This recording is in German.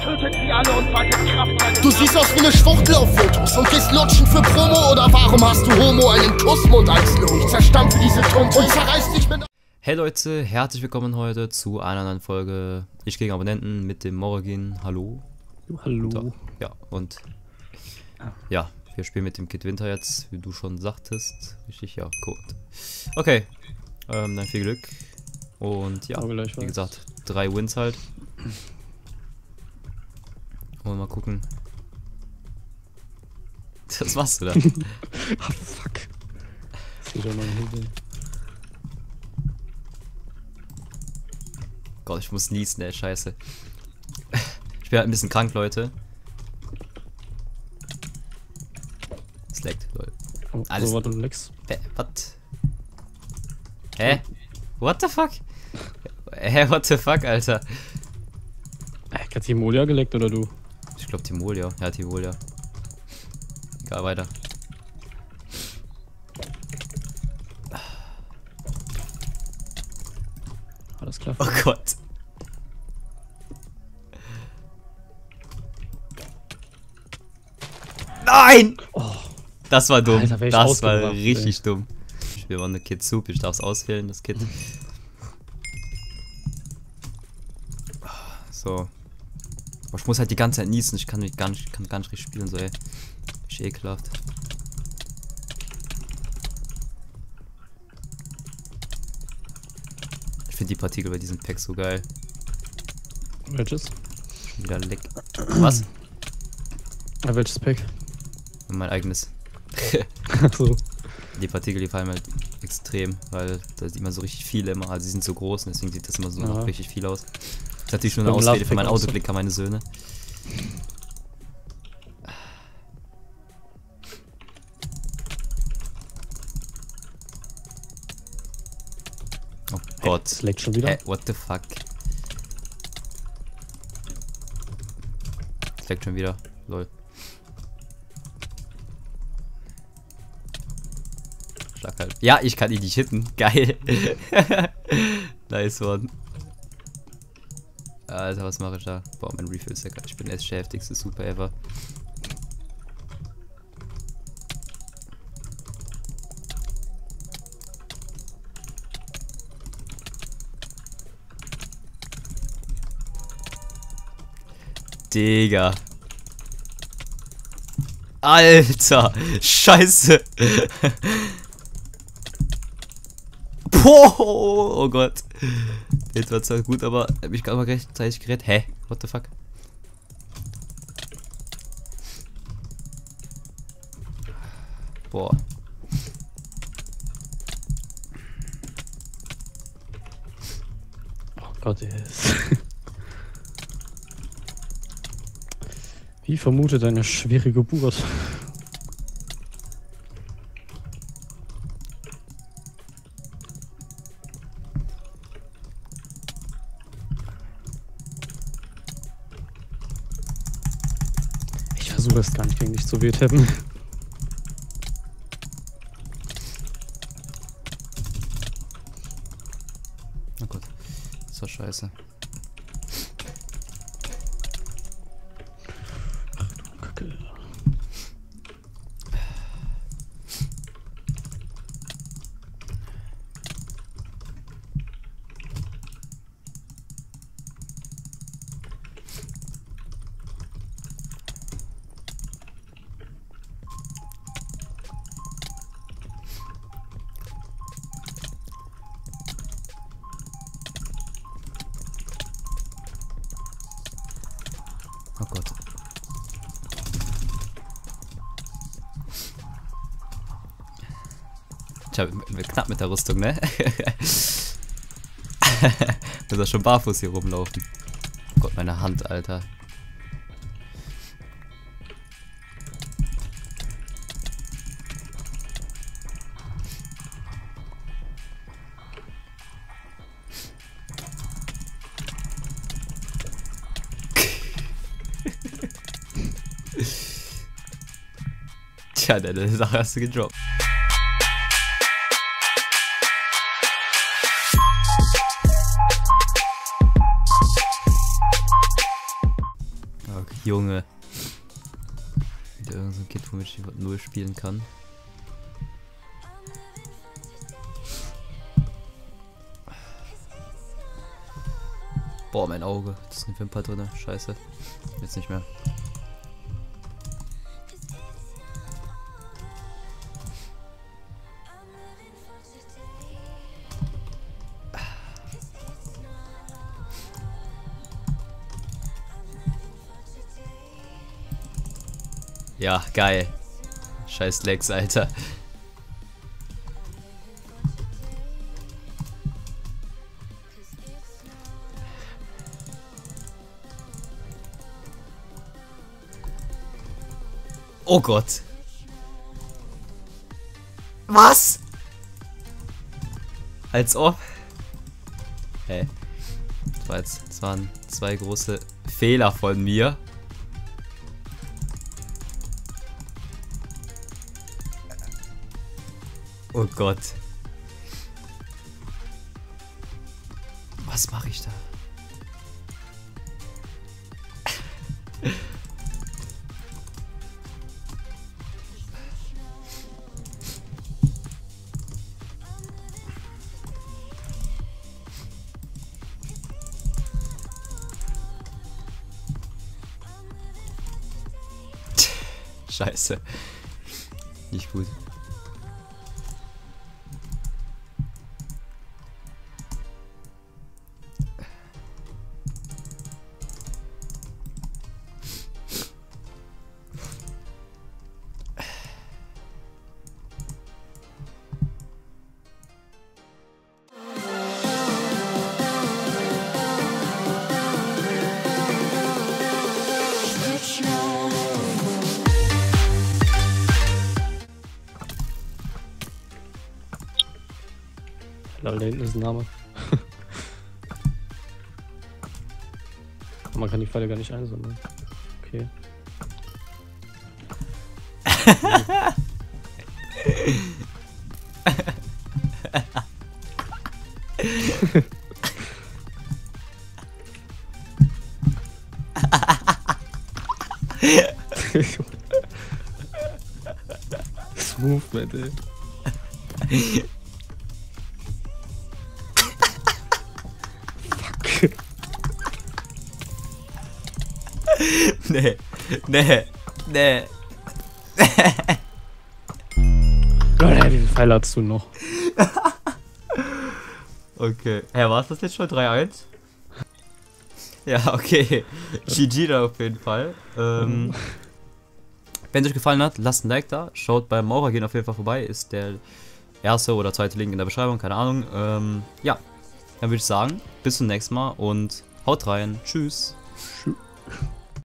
tötet sie alle und wartet Kraft. Du siehst aus wie eine Schwuchtel auf Fotos und gehst lutschen für Promo, oder warum hast du Homo einen Kussmund als Logo? Ich zerstampfe diese Tunte und zerreiß dich mit... Hey Leute, herzlich willkommen heute zu einer neuen Folge Ich gegen Abonnenten mit dem Morgan. Hallo. Hallo. So, ja, und ja, wir spielen mit dem Kid Winter jetzt, wie du schon sagtest. Richtig, ja, gut. Okay, dann viel Glück. Und ja, wie gesagt, 3 Wins halt. Und mal gucken. Was machst du da? Ah, fuck. Das geht doch noch hin. Gott, ich muss niesen, ey, scheiße. Ich bin halt ein bisschen krank, Leute. Es leckt, Leute. Oh, alles. So, was du leckst. Was? Hä? What the fuck? Hä, what the fuck, Alter? Hat Timolia geleckt oder du? Ich glaube Timolia. Ja, Timolia. Egal, weiter. Alles klar. Oh Gott. Nein! Oh, das war dumm. Alter, das war richtig dumm. Wir waren eine Kid Soup. Ich darf es auswählen, das Kid. So. Aber ich muss halt die ganze Zeit niesen. Ich kann gar nicht richtig spielen, so ey. Ich ekelhaft. Ich finde die Partikel bei diesem Pack so geil. Welches? Wieder leck. Was? Ja, welches Pack? Mein eigenes. So. Die Partikel, die fallen halt extrem, weil da sieht man so richtig viele immer. Also sie sind so groß und deswegen sieht das immer so richtig viel aus. Das ist natürlich nur eine Ausrede für meinen Autoklicker, meine Söhne. Oh Gott. Das leckt schon wieder. What the fuck? Das leckt schon wieder. Lol. Schlag halt. Ja, ich kann ihn nicht hitten. Geil. Nice one. Alter, was mache ich da? Boah, mein Refill ist ja geil. Ich bin erst der heftigste Super ever. Digga. Alter. Scheiße. Boah, oh Gott. Jetzt war zwar gut, aber hab ich gerade mal rechtzeitig gerettet. Hä? What the fuck? Boah. Oh Gott, yes. Wie vermutet eine schwere Geburt? Ich versuche es gar nicht gegen dich zu wehtappen. Oh Gott. Das war scheiße. Oh Gott. Tja, knapp mit der Rüstung, ne? Muss er schon barfuß hier rumlaufen. Oh Gott, meine Hand, Alter. Tja, deine Sache hast du gedroppt. Junge. Wieder irgend so ein Kid, womit ich 0 spielen kann. Boah, mein Auge. Das ist ein Wimper drin. Scheiße. Jetzt nicht mehr. Ja, geil. Scheiß Lex, Alter. Oh Gott. Was? Als ob. Hey. Das waren 2 große Fehler von mir. Oh Gott. Was mache ich da? Scheiße. Nicht gut. Lol, da hinten ist ein Name. Man kann die Pfeile gar nicht einsammeln. Okay. Das Movement, ey. Nee. Wie viele Pfeile hast du noch? Okay. Ja, war es das jetzt schon 3-1? Ja, okay. GG da auf jeden Fall. Wenn es euch gefallen hat, lasst ein Like da. Schaut beim Maurer gehen auf jeden Fall vorbei. Ist der erste oder zweite Link in der Beschreibung, keine Ahnung. Ja, dann würde ich sagen, bis zum nächsten Mal und haut rein. Tschüss. Tschüss.